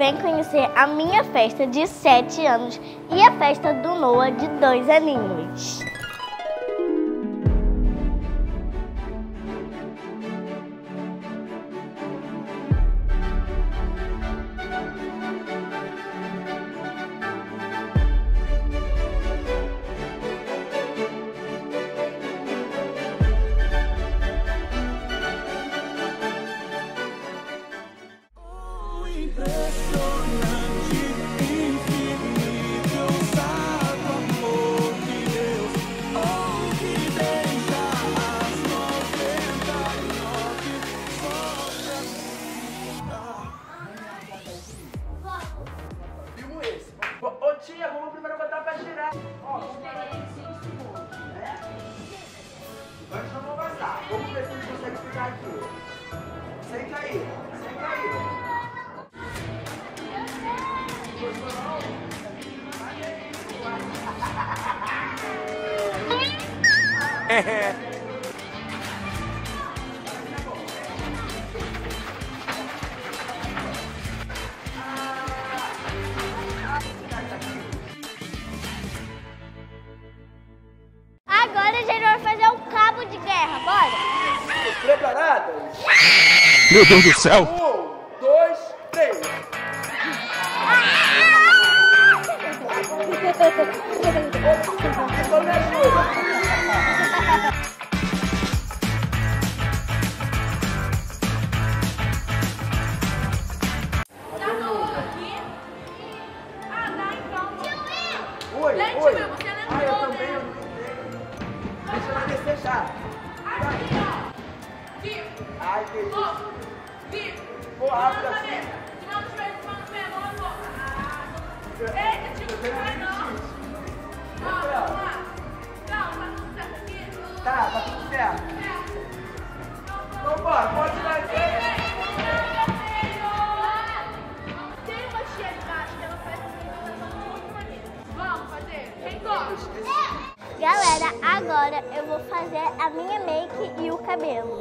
vem conhecer a minha festa de 7 anos e a festa do Noah de 2 aninhos. Tia, vamos primeiro botar pra girar. Ó, agora já vou vazar. Vamos ver se a gente consegue ficar aqui. Sem cair, sem cair. Agora a gente vai fazer um cabo de guerra, bora? Preparadas? Meu Deus do céu! 1, 2, 3. Me ajuda. Oi, oi. Ah, eu também, eu não entrei. Deixa ela descer já. Ai, que isso. Pô, rápido assim. Eita, tipo, não vai não. Vamos lá. Não, tá tudo certo aqui? Tá tudo certo. Então bora, pode fazer. Tem uma tia de baixo que ela faz assim, muito bonito. Vamos fazer? Quem gosta? Galera, agora eu vou fazer a minha make e o cabelo.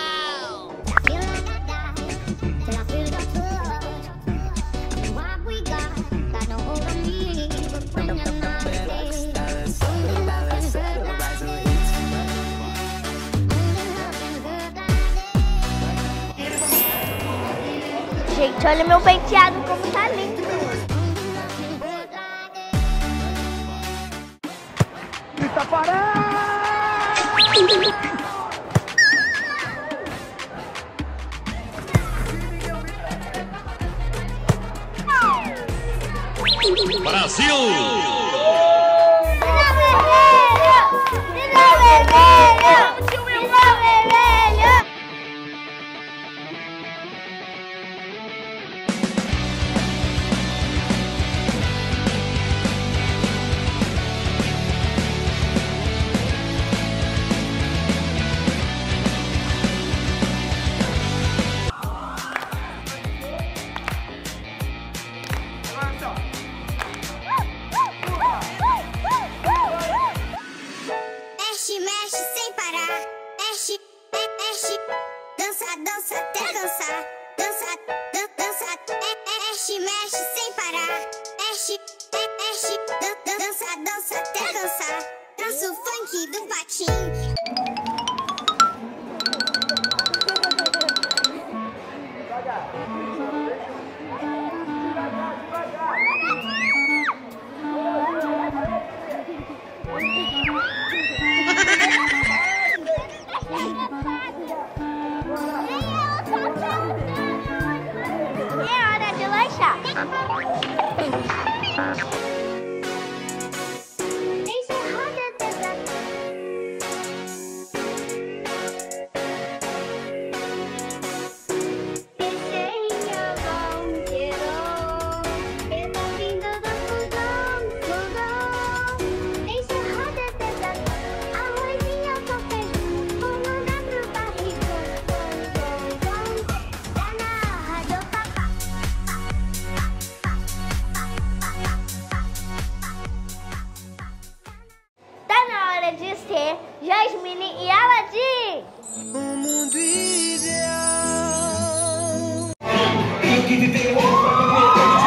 Gente, olha meu penteado como tá lindo. Grita parar! Brasil! Sinal vermelho! Sinal vermelho! Mexe, mexe sem parar. Mexe, mexe. Dança, dança até cansar. Dança, dança. Mexe, mexe sem parar. Mexe, mexe. Dança, dança até cansar. Dança o funk do patinho. Devagar. É hora de lanchar. Deixa a roda dançar. Jasmine e Aladim. O mundo ideal.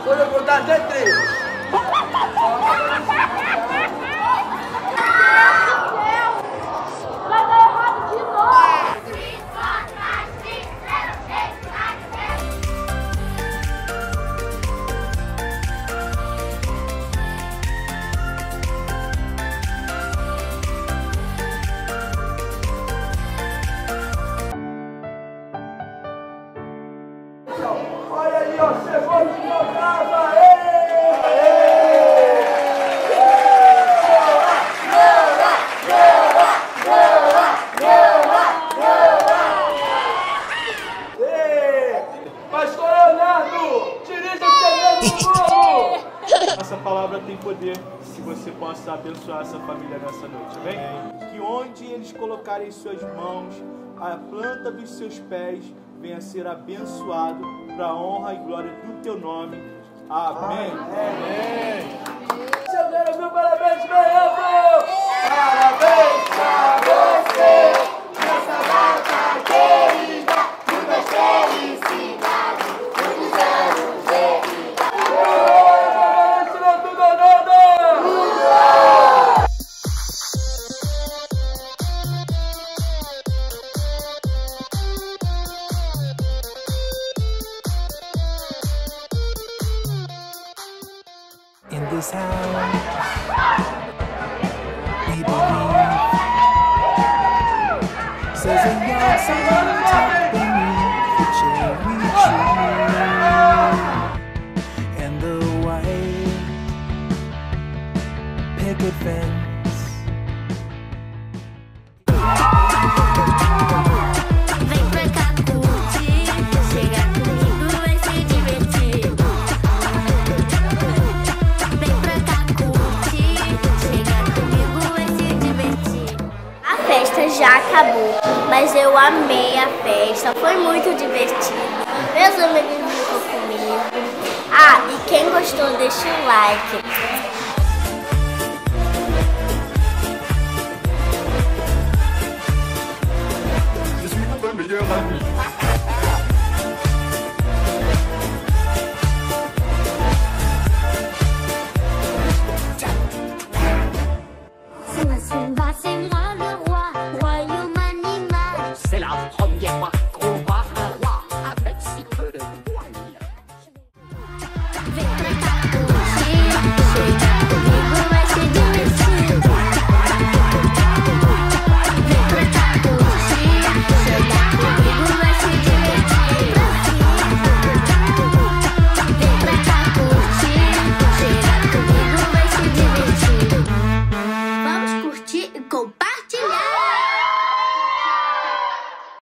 Quando eu contar até 3. Vai dar errado de novo! Olha ali, ó, chegou de nova, Pastor Leonardo, dirija o segredo do bolo! Essa palavra tem poder, que você possa abençoar essa família nessa noite, amém? Que onde eles colocarem suas mãos, a planta dos seus pés venha a ser abençoado para a honra e glória do teu nome. Amém. Amém. Eu quero meu parabéns, Bernardo! Parabéns pra você, nessa data querida, muitas felicidades, muitos anos de vida. Parabéns, tirou tudo ou nada! In this house, we believe. Says a young son tucked beneath the cherry tree, and the white picket fence. Vem pra cá curtir, chega comigo, vai se divertir. Vem pra cá curtir, chega comigo, vai se divertir. A festa já acabou, mas eu amei a festa, foi muito divertido. Meus amigos ficam comigo. Ah, e quem gostou, deixa o like. Desculpa, me deu,